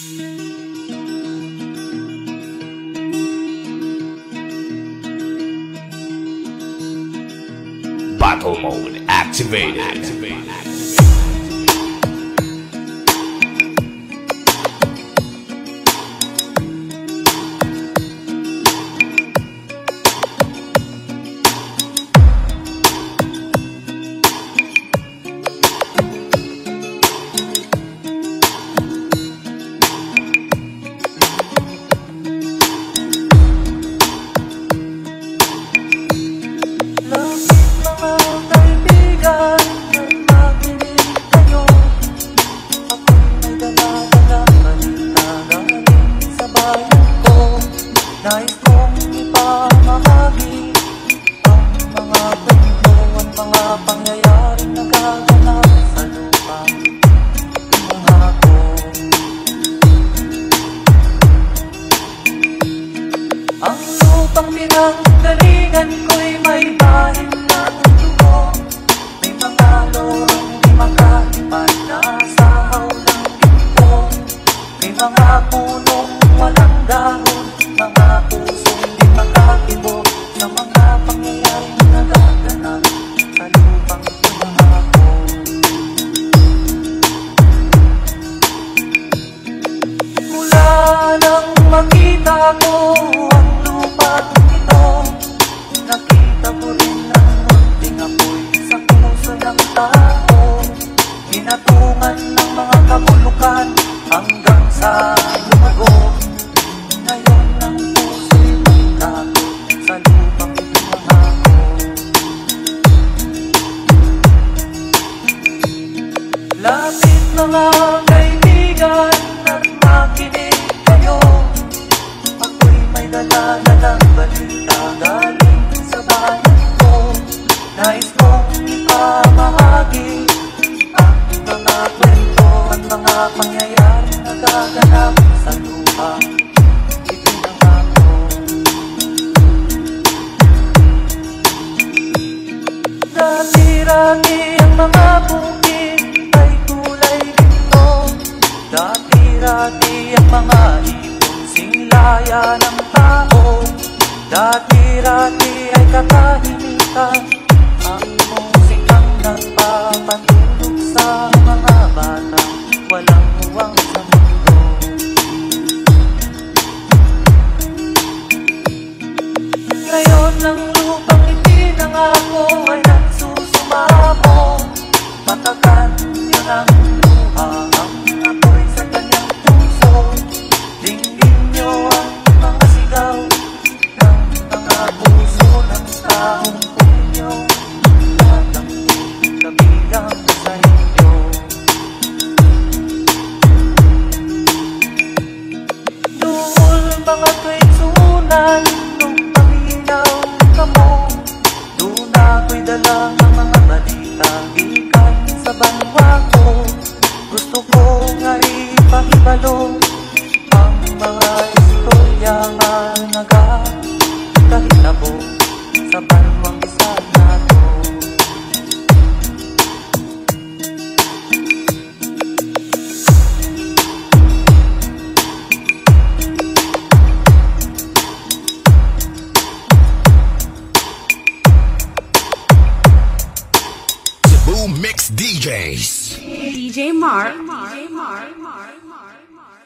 Battle mode activated. Nais kong ipamahagi ang mga kwento at mga pangyayaring nagaganap sa lupang pangako. Ang lupang pinanggalingan ko'y may bahid ng dugo, may mga lorong di makalipan na sa hawlang dito, may mga punong walang dahon, mga pusong di makakibok sa mga pangyayaring nagaganap sa lupang pangako. Mula nang makita ko ang lupa't ito, nakita ko rin ang munting apoy sa puso ng tao, hinatungan ng mga kabulukan hanggang sa lumago. Ngayon ang puso'y may takot sa lupang pangako. Lapit mga kaibigan at makinig kayo, ako'y may dala-dalang balita galing sa bayan ko. Nais kong ipamahagi ang mga kwento at mga pangyayaring nagaganap sa lupang ipinangako. Dati-rati ang mga bukid ay kulay ginto, dati-rati ang mga ibon singlaya ng tao, dati-rati ay katahimikan ang musikang nagpapatulog sa mga batang walang huwang sa mundo. Ngayon ang lupang ipinangako ay nagsusumamo, patakan niyo ng luha ang apoy sa kanyang puso, dinggin niyo ang mga sigaw ng mga puso ng taong punyo, at ang kabilang sa inyo. Duol mga kwentuhan nung paminaw ka mo, doon ako'y dala ng mga balita gikan sa banwa ko. Gusto ko nga ipahibalo ang mga istorya nga nagkahitabo sa banwang isa nato. Boom Mix DJs. DJ Mark.